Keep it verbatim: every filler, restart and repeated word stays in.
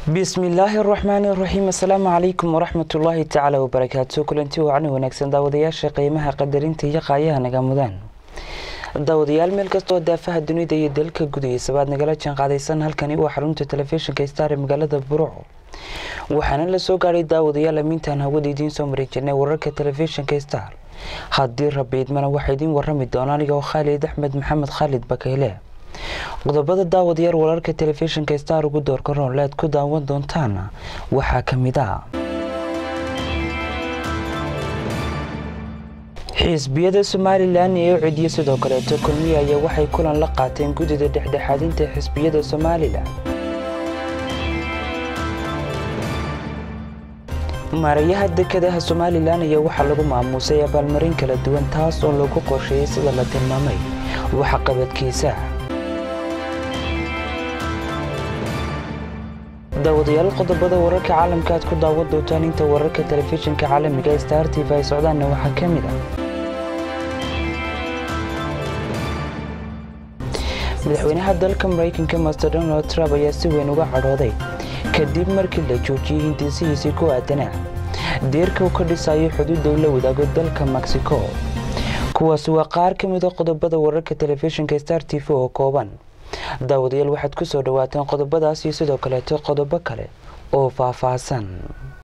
بسم الله الرحمن الرحيم. السلام عليكم ورحمة الله تعالى وبركاته. كلنتي وعنو ونكسن داودياشا قيمها قدرينتي يقاياها نقامودان daawadayaal meel kastoo daafaha dunida iyo dalka gudihiisa baad nagala jaan qaadaysan halkani waa xarunta telefishinka Star ee magaalada Burco. waxaana la soo gaaray daawadayaal amintaan hawada idiin soo mareejinay wararka telefishinka Star. haddii rabiidmana waxay idiin warrami doonaan aniga oo Khalid Axmed Maxamed Khalid Bakayle. qodobada daawadayaal wararka telefishinka Star ugu doorka roonleed ku daawan doontaan waxaa ka mid ah xisbiyada Somaliland ee ciidiyo sidoo kale kulmiye ayaa waxay kulan la qaateen gudida dhexdhexaadinta xisbiyada Somaliland. maarayaha dekedaha Somaliland ayaa waxa lagu maamusay abaalmarin kala duwan taas oo lagu qorsheeyay sida la tilmaamay waxa qabadkiisa. daawadayaal qodobada wararka caalamka aad ku daawan doontaan inta wararka telefishinka caalamiga Star T V ay socdaan waxa ka mid ah madaxweynaha dalka Mareykanka Master Donald Trump ayaa si weyn uga cadhooday kadib markii la joojiyay hindiisihiisii ku aadanaa deerka uu ka dhisayo xuduudda la wadaago dalka Mexico. kuwaas waa qaar ka mid ah qodobada wararka telefishinka Star T V oo kooban. daawadayaal waxaad ku soo dhawaataan qodobadaas iyo sidoo kale qodobo kale oo faahfaahsan.